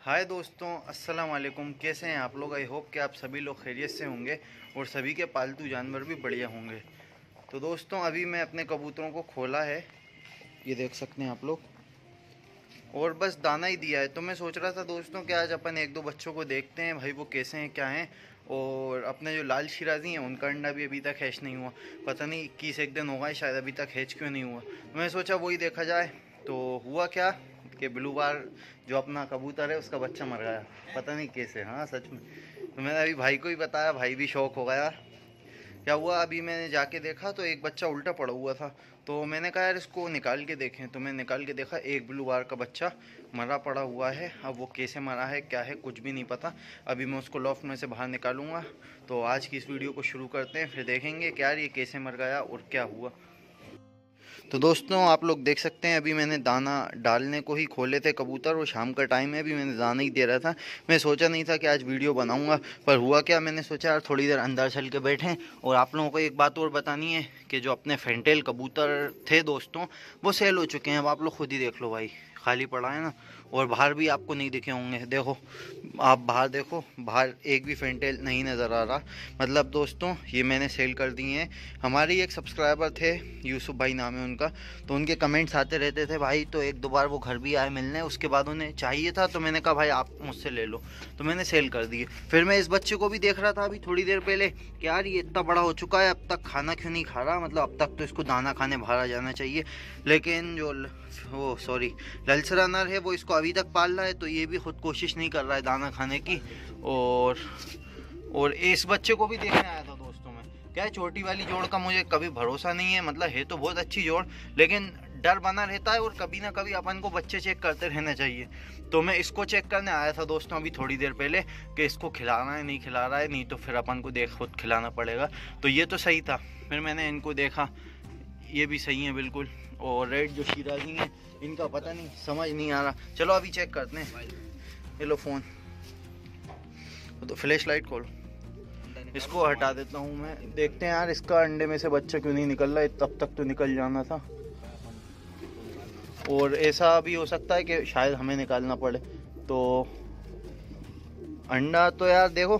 हाय दोस्तों, अस्सलाम वालेकुम। कैसे हैं आप लोग? आई होप कि आप सभी लोग खैरियत से होंगे और सभी के पालतू जानवर भी बढ़िया होंगे। तो दोस्तों, अभी मैं अपने कबूतरों को खोला है, ये देख सकते हैं आप लोग, और बस दाना ही दिया है। तो मैं सोच रहा था दोस्तों कि आज अपन एक दो बच्चों को देखते हैं भाई, वो कैसे हैं, क्या हैं। और अपने जो लाल शिराजी हैं उनका अंडा भी अभी तक हैच नहीं हुआ। पता नहीं 21 एक दिन होगा शायद, अभी तक हैच क्यों नहीं हुआ। तो मैं सोचा वही देखा जाए। तो हुआ क्या कि ब्लू बार जो अपना कबूतर है उसका बच्चा मर गया, पता नहीं कैसे। हाँ सच में। तो मैंने अभी भाई को ही बताया, भाई भी शौक हो गया। क्या हुआ, अभी मैंने जाके देखा तो एक बच्चा उल्टा पड़ा हुआ था। तो मैंने कहा यार इसको निकाल के देखें। तो मैं निकाल के देखा, एक ब्लू बार का बच्चा मरा पड़ा हुआ है। अब वो कैसे मरा है, क्या है, कुछ भी नहीं पता। अभी मैं उसको लॉफ्ट में से बाहर निकालूंगा। तो आज की इस वीडियो को शुरू करते हैं, फिर देखेंगे कि यार ये कैसे मर गया और क्या हुआ। तो दोस्तों, आप लोग देख सकते हैं, अभी मैंने दाना डालने को ही खोले थे कबूतर, और शाम का टाइम है, अभी मैंने दाना ही दे रहा था। मैं सोचा नहीं था कि आज वीडियो बनाऊंगा, पर हुआ क्या, मैंने सोचा यार थोड़ी देर अंदर चल के बैठें। और आप लोगों को एक बात और बतानी है कि जो अपने फेंटेल कबूतर थे दोस्तों, वो सेल हो चुके हैं। अब आप लोग खुद ही देख लो भाई, खाली पड़ा है ना। और बाहर भी आपको नहीं दिखे होंगे, देखो आप बाहर देखो, बाहर एक भी फेंटेल नहीं नज़र आ रहा। मतलब दोस्तों, ये मैंने सेल कर दिए हैं। हमारे एक सब्सक्राइबर थे, यूसुफ भाई नाम है उनका, तो उनके कमेंट्स आते रहते थे भाई। तो एक दो बार वो घर भी आए मिलने, उसके बाद उन्हें चाहिए था, तो मैंने कहा भाई आप मुझसे ले लो, तो मैंने सेल कर दिए। फिर मैं इस बच्चे को भी देख रहा था अभी थोड़ी देर पहले कि यार ये इतना बड़ा हो चुका है, अब तक खाना क्यों नहीं खा रहा। मतलब अब तक तो इसको दाना खाने बाहर आ जाना चाहिए। लेकिन जो ललसरा नर है वो इसको अभी तक पाल रहा है, तो ये भी खुद कोशिश नहीं कर रहा है दाना खाने की। और इस बच्चे को भी देखने आया था दोस्तों मैं। क्या है, छोटी वाली जोड़ का मुझे कभी भरोसा नहीं है। मतलब है तो बहुत अच्छी जोड़, लेकिन डर बना रहता है, और कभी ना कभी अपन को बच्चे चेक करते रहना चाहिए। तो मैं इसको चेक करने आया था दोस्तों अभी थोड़ी देर पहले कि इसको खिलाना है नहीं खिला रहा है, नहीं तो फिर अपन को देख खुद खिलाना पड़ेगा। तो ये तो सही था। फिर मैंने इनको देखा, ये भी सही है बिल्कुल। और रेड जो शिराजी हैं, इनका पता नहीं, समझ नहीं आ रहा। चलो अभी चेक करते हैं। ये लो फ़ोन, तो फ्लैश लाइट खोलो, इसको हटा देता हूँ मैं। देखते हैं यार इसका अंडे में से बच्चा क्यों नहीं निकल रहा है। तब तक तो निकल जाना था, और ऐसा भी हो सकता है कि शायद हमें निकालना पड़े। तो अंडा तो यार देखो,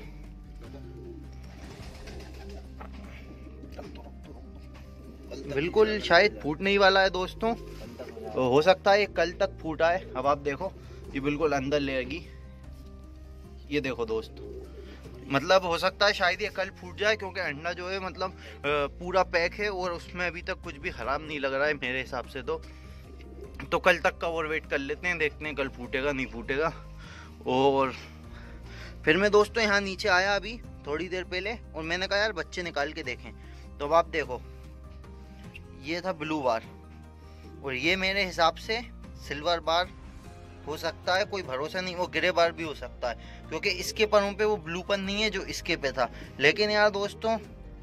बिल्कुल शायद फूटने ही वाला है दोस्तों। तो हो सकता है कल तक फूटा है। अब आप देखो, ये बिल्कुल अंदर लेगी। ये देखो दोस्तों, मतलब हो सकता है शायद ये कल फूट जाए, क्योंकि अंडा जो है मतलब पूरा पैक है, और उसमें अभी तक कुछ भी ख़राब नहीं लग रहा है मेरे हिसाब से। तो कल तक का और वेट कर लेते हैं, देखते हैं कल फूटेगा नहीं फूटेगा। और फिर मैं दोस्तों यहाँ नीचे आया अभी थोड़ी देर पहले, और मैंने कहा यार बच्चे निकाल के देखें। तो अब आप देखो, ये था ब्लू बार, और ये मेरे हिसाब से सिल्वर बार हो सकता है, कोई भरोसा नहीं। वो ग्रे बार भी हो सकता है, क्योंकि इसके परों पे वो ब्लूपन नहीं है जो इसके पे था। लेकिन यार दोस्तों,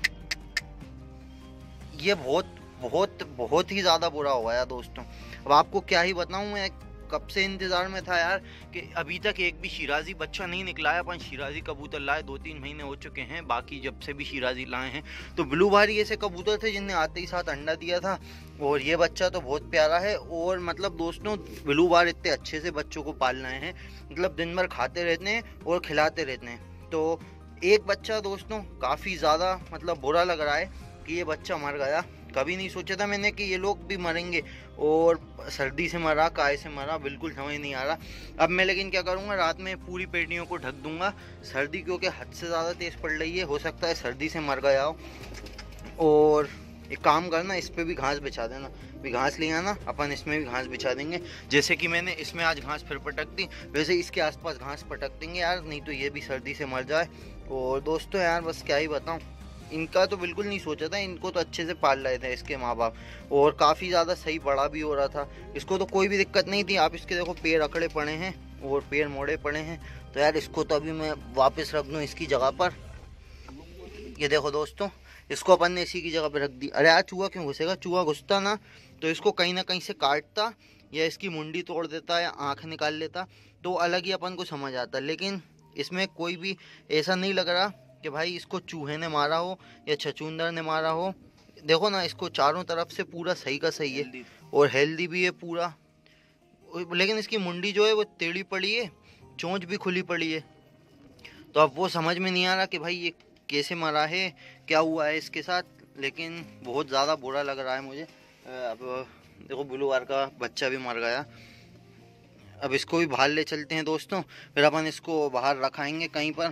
ये बहुत बहुत बहुत ही ज़्यादा बुरा हुआ यार दोस्तों। अब आपको क्या ही बताऊं, मैं कब से इंतज़ार में था यार कि अभी तक एक भी शिराजी बच्चा नहीं निकला है। अपन शिराजी कबूतर लाए 2-3 महीने हो चुके हैं, बाकी जब से भी शिराजी लाए हैं तो ब्लू बारी ऐसे कबूतर थे जिनने आते ही साथ अंडा दिया था। और ये बच्चा तो बहुत प्यारा है। और मतलब दोस्तों, ब्लू बार इतने अच्छे से बच्चों को पाल रहे हैं, मतलब दिन भर खाते रहते हैं और खिलाते रहते हैं। तो एक बच्चा दोस्तों काफ़ी ज़्यादा मतलब बुरा लग रहा है कि ये बच्चा मर गया। कभी नहीं सोचा था मैंने कि ये लोग भी मरेंगे, और सर्दी से मरा, काय से मरा, बिल्कुल समझ नहीं आ रहा। अब मैं लेकिन क्या करूँगा, रात में पूरी पेटियों को ढक दूंगा। सर्दी क्योंकि हद से ज़्यादा तेज़ पड़ रही है, हो सकता है सर्दी से मर गया हो। और एक काम करना, इस पर भी घास बिछा देना। भी घास ले आना, अपन इसमें भी घास बिछा देंगे। जैसे कि मैंने इसमें आज घास फिर पटक दी, वैसे इसके आसपास घास पटक देंगे यार, नहीं तो ये भी सर्दी से मर जाए। और दोस्तों यार बस क्या ही बताऊँ, इनका तो बिल्कुल नहीं सोचा था। इनको तो अच्छे से पाल रहे थे इसके माँ बाप, और काफ़ी ज़्यादा सही बड़ा भी हो रहा था। इसको तो कोई भी दिक्कत नहीं थी। आप इसके देखो पैर अकड़े पड़े हैं और पैर मोड़े पड़े हैं। तो यार इसको तो अभी मैं वापस रख दूँ इसकी जगह पर। ये देखो दोस्तों, इसको अपन ने इसी की जगह पर रख दी। अरे यार चूहा क्यों घुसेगा, चूहा घुसता ना तो इसको कहीं ना कहीं से काटता, या इसकी मुंडी तोड़ देता, या आँख निकाल लेता, तो अलग ही अपन को समझ आता। लेकिन इसमें कोई भी ऐसा नहीं लग रहा कि भाई इसको चूहे ने मारा हो या छछूंदर ने मारा हो। देखो ना, इसको चारों तरफ से पूरा सही का सही है, और हेल्दी भी है पूरा। लेकिन इसकी मुंडी जो है वो टेढ़ी पड़ी है, चोंच भी खुली पड़ी है। तो अब वो समझ में नहीं आ रहा कि भाई ये कैसे मरा है, क्या हुआ है इसके साथ, लेकिन बहुत ज़्यादा बुरा लग रहा है मुझे। अब देखो ब्लू वार का बच्चा भी मर गया। अब इसको भी बाहर ले चलते हैं दोस्तों, फिर अपन इसको बाहर रखाएंगे कहीं पर।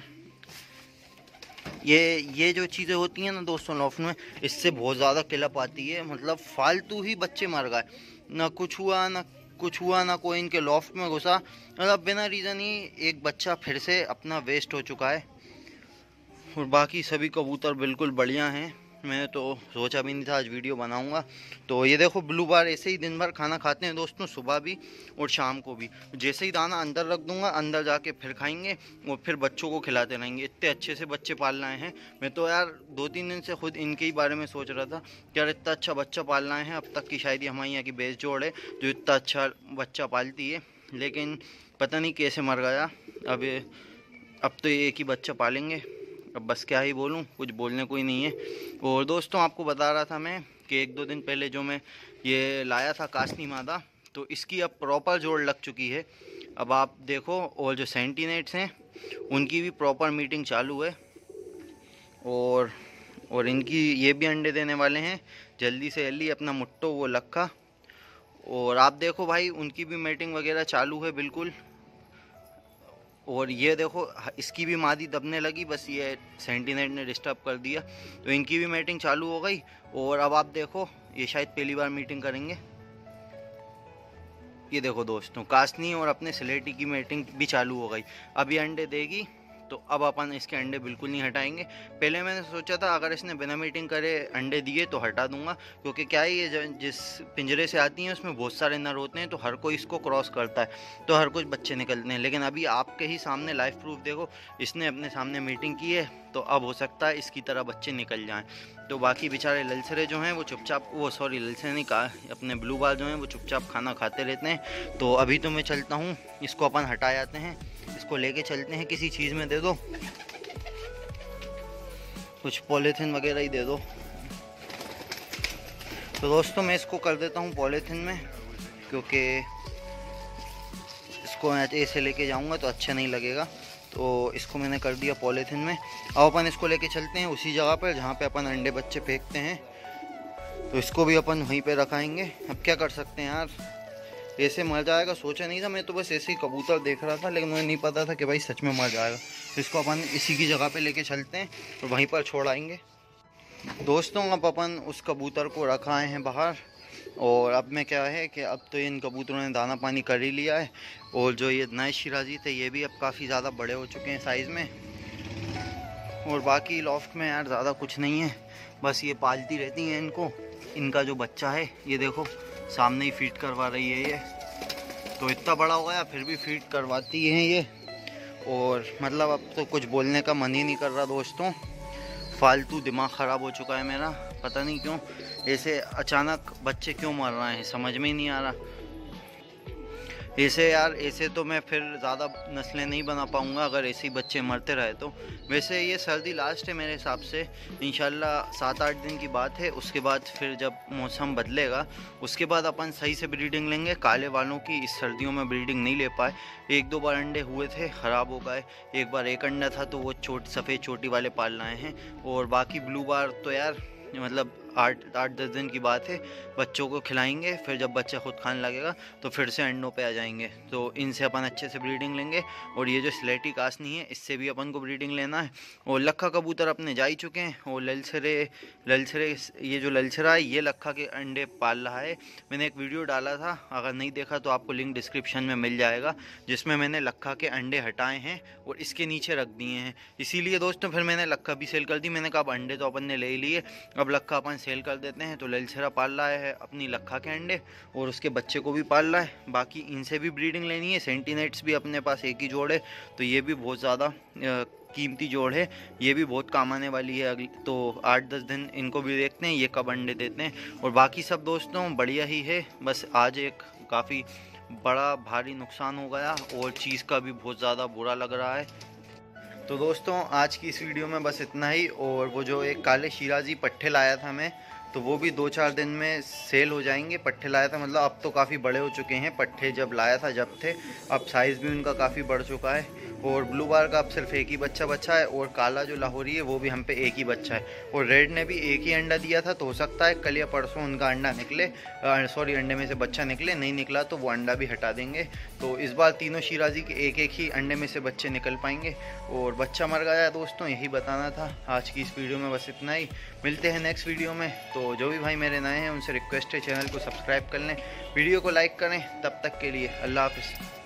ये जो चीज़ें होती हैं ना दोस्तों लॉफ्ट में, इससे बहुत ज़्यादा किलअप आती है। मतलब फालतू ही बच्चे मर गए, ना कुछ हुआ ना कोई इनके लॉफ्ट में घुसा। मतलब बिना रीज़न ही एक बच्चा फिर से अपना वेस्ट हो चुका है। और बाकी सभी कबूतर बिल्कुल बढ़िया हैं। मैंने तो सोचा भी नहीं था आज वीडियो बनाऊंगा। तो ये देखो ब्लू बार ऐसे ही दिन भर खाना खाते हैं दोस्तों, सुबह भी और शाम को भी। जैसे ही दाना अंदर रख दूंगा, अंदर जाके फिर खाएंगे और फिर बच्चों को खिलाते रहेंगे। इतने अच्छे से बच्चे पाल लाए हैं। मैं तो यार 2-3 दिन से खुद इनके ही बारे में सोच रहा था कि यार इतना अच्छा बच्चा पाल लाए हैं। अब तक की शायद हमारे यहाँ की बेस्ट जोड़ है जो इतना अच्छा बच्चा पालती है, लेकिन पता नहीं कैसे मर गया। अब तो एक ही बच्चा पालेंगे। अब बस क्या ही बोलूं, कुछ बोलने को ही नहीं है। और दोस्तों आपको बता रहा था मैं कि 1-2 दिन पहले जो मैं ये लाया था कासनी मादा, तो इसकी अब प्रॉपर जोड़ लग चुकी है। अब आप देखो, और जो सेंटीनेट्स हैं उनकी भी प्रॉपर मीटिंग चालू है। और इनकी ये भी अंडे देने वाले हैं जल्दी से जल्दी, अपना मुट्टो वो लक्का। और आप देखो भाई उनकी भी मीटिंग वगैरह चालू है बिल्कुल। और ये देखो इसकी भी मादी दबने लगी, बस ये सेंटीनेट ने डिस्टर्ब कर दिया, तो इनकी भी मीटिंग चालू हो गई। और अब आप देखो ये शायद पहली बार मीटिंग करेंगे। ये देखो दोस्तों कासनी और अपने स्लेटी की मीटिंग भी चालू हो गई। अब ये अंडे देगी, तो अब अपन इसके अंडे बिल्कुल नहीं हटाएंगे। पहले मैंने सोचा था अगर इसने बिना मीटिंग करे अंडे दिए तो हटा दूंगा, क्योंकि क्या है ये जिस पिंजरे से आती हैं उसमें बहुत सारे नर होते हैं, तो हर कोई इसको क्रॉस करता है, तो हर कुछ बच्चे निकलते हैं। लेकिन अभी आपके ही सामने लाइव प्रूफ देखो, इसने अपने सामने मीटिंग की है, तो अब हो सकता है इसकी तरह बच्चे निकल जाएँ। तो बाकी बेचारे ललसरे जो हैं वो चुपचाप, ललसरे नहीं कहा, अपने ब्लू बाल जो हैं वो चुपचाप खाना खाते रहते हैं। तो अभी तो मैं चलता हूँ, इसको अपन हटा जाते हैं, इसको लेके चलते हैं, किसी चीज़ में दे दो, कुछ पॉलीथीन वगैरह ही दे दो। तो दोस्तों मैं इसको कर देता हूँ पॉलीथीन में, क्योंकि इसको ऐसे लेके जाऊँगा तो अच्छा नहीं लगेगा। तो इसको मैंने कर दिया पॉलीथीन में। अब अपन इसको लेके चलते हैं उसी जगह पर जहाँ पे अपन अंडे बच्चे फेंकते हैं, तो इसको भी अपन वहीं पे रखाएंगे। अब क्या कर सकते हैं यार, ऐसे मर जाएगा सोचा नहीं था। मैं तो बस ऐसे ही कबूतर देख रहा था, लेकिन मुझे नहीं पता था कि भाई सच में मर जाएगा। इसको अपन इसी की जगह पे लेके चलते हैं और वहीं पर छोड़ आएंगे। दोस्तों अब अपन उस कबूतर को रखाए हैं बाहर, और अब में क्या है कि अब तो इन कबूतरों ने दाना पानी कर ही लिया है। और जो ये नए शिराजी थे ये भी अब काफ़ी ज़्यादा बड़े हो चुके हैं साइज़ में। और बाकी लॉफ्ट में यार ज़्यादा कुछ नहीं है, बस ये पालती रहती हैं इनको। इनका जो बच्चा है ये देखो सामने ही फीड करवा रही है ये, तो इतना बड़ा हो गया फिर भी फीड करवाती हैं ये। और मतलब अब तो कुछ बोलने का मन ही नहीं कर रहा दोस्तों, फालतू दिमाग ख़राब हो चुका है मेरा। पता नहीं क्यों ऐसे अचानक बच्चे क्यों मर रहे हैं, समझ में ही नहीं आ रहा। ऐसे यार ऐसे तो मैं फिर ज़्यादा नस्लें नहीं बना पाऊँगा अगर ऐसे ही बच्चे मरते रहे तो। वैसे ये सर्दी लास्ट है मेरे हिसाब से, इंशाल्लाह 7-8 दिन की बात है। उसके बाद फिर जब मौसम बदलेगा उसके बाद अपन सही से ब्रीडिंग लेंगे। काले वालों की इस सर्दियों में ब्रीडिंग नहीं ले पाए, 1-2 बार अंडे हुए थे ख़राब हो गए। एक बार एक अंडा था तो वो सफ़ेद चोटी वाले पाल लाए हैं। और बाकी ब्लू बार तो यार मतलब 8-10 दिन की बात है, बच्चों को खिलाएंगे, फिर जब बच्चा खुद खाने लगेगा तो फिर से अंडों पे आ जाएंगे। तो इनसे अपन अच्छे से ब्रीडिंग लेंगे। और ये जो स्लेटी कासनी है इससे भी अपन को ब्रीडिंग लेना है। और लक्खा कबूतर अपने जा ही चुके हैं। और ललसरे ये जो ललसरा है ये लक्खा के अंडे पाल रहा है। मैंने एक वीडियो डाला था, अगर नहीं देखा तो आपको लिंक डिस्क्रिप्शन में मिल जाएगा, जिसमें मैंने लक्खा के अंडे हटाए हैं और इसके नीचे रख दिए हैं। इसीलिए दोस्तों फिर मैंने लक्खा भी सेल कर दी। मैंने कहा अब अंडे तो अपन ने ले ही लिए, अब लक्खा अपन सेल कर देते हैं। तो ललसरा पाल रहा है अपनी लक्खा के अंडे और उसके बच्चे को भी पाल रहा है। बाकी इनसे भी ब्रीडिंग लेनी है। सेंटीनेट्स भी अपने पास एक ही जोड़ है, तो ये भी बहुत ज़्यादा कीमती जोड़ है, ये भी बहुत काम आने वाली है। अगली तो 8-10 दिन इनको भी देखते हैं ये कब अंडे देते हैं। और बाकी सब दोस्तों बढ़िया ही है, बस आज एक काफ़ी बड़ा भारी नुकसान हो गया और चीज़ का भी बहुत ज़्यादा बुरा लग रहा है। तो दोस्तों आज की इस वीडियो में बस इतना ही। और वो जो एक काले शिराजी पट्ठे लाया था मैं, तो वो भी 2-4 दिन में सेल हो जाएंगे। पट्ठे लाया था, मतलब अब तो काफ़ी बड़े हो चुके हैं पट्ठे, जब लाया था जब थे, अब साइज़ भी उनका काफ़ी बढ़ चुका है। और ब्लू बार का अब सिर्फ एक ही बच्चा बच्चा है, और काला जो लाहौरी है वो भी हम पे एक ही बच्चा है। और रेड ने भी एक ही अंडा दिया था, तो हो सकता है कल या परसों उनका अंडा निकले, सॉरी अंडे में से बच्चा निकले। नहीं निकला तो वो अंडा भी हटा देंगे। तो इस बार तीनों शिराजी के एक एक ही अंडे में से बच्चे निकल पाएंगे। और बच्चा मर गया दोस्तों, यही बताना था आज की इस वीडियो में, बस इतना ही। मिलते हैं नेक्स्ट वीडियो में। तो जो भी भाई मेरे नए हैं उनसे रिक्वेस्ट है चैनल को सब्सक्राइब कर लें, वीडियो को लाइक करें। तब तक के लिए अल्लाह हाफ़िज़।